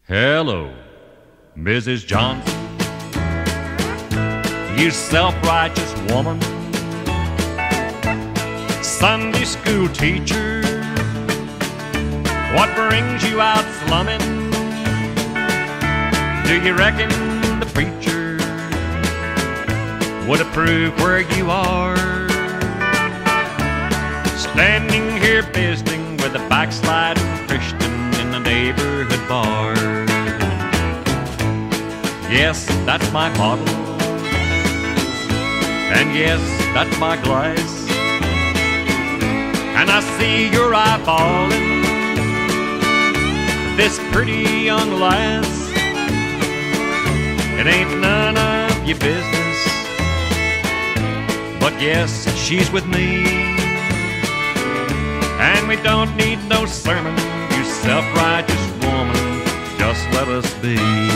Hello, Mrs. Johnson, you self-righteous woman, Sunday school teacher. What brings you out slumming? Do you reckon the preacher would approve where you are? Standing here visiting with a backsliding Christian in the neighborhood bar. Yes, that's my bottle, and yes, that's my glass, and I see you're eyeballing this pretty young lass. It ain't none of your business, but yes, she's with me, and we don't need no sermon, you self-righteous woman, just let us be.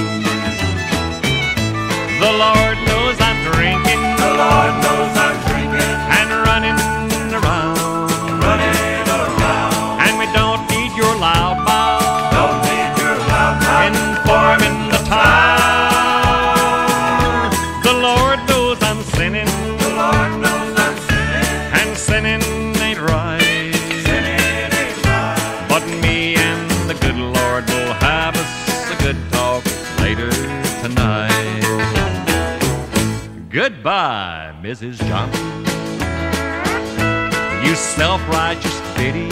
The Lord knows I'm drinking, the Lord knows I'm drinking, and running around, and we don't need your loud mouth, don't need your loud mouth informing the town. The Lord knows I'm sinning, the Lord knows I'm sinning, and sinning ain't right, sinning ain't right. but me and the good Lord will have us a good talk later tonight. Goodbye, Mrs. Johnson, you self-righteous ditty.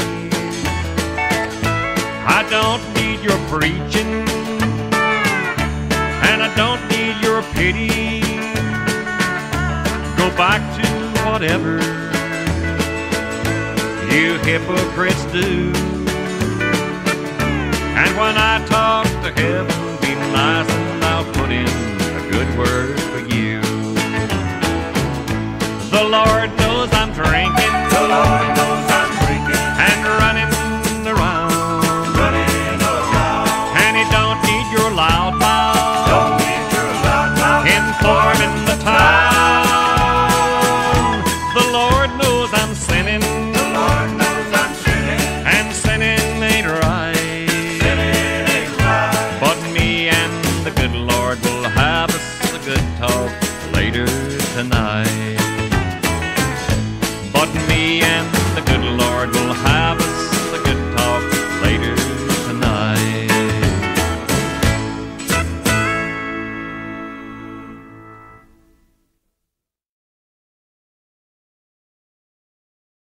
I don't need your preaching, and I don't need your pity. Go back to whatever you hypocrites do, and when I talk to heaven, be nice and I'll put in a good word for you. The Lord knows I'm drinking, The Lord knows I'm drinking, and running around, and He don't need your loud mouth, don't need your loud mouth informing the town. The Lord knows I'm sinning, the Lord knows I'm sinning, and sinning ain't right, sinning ain't right. but me and the good Lord will have us a good talk later tonight. But me and the good Lord will have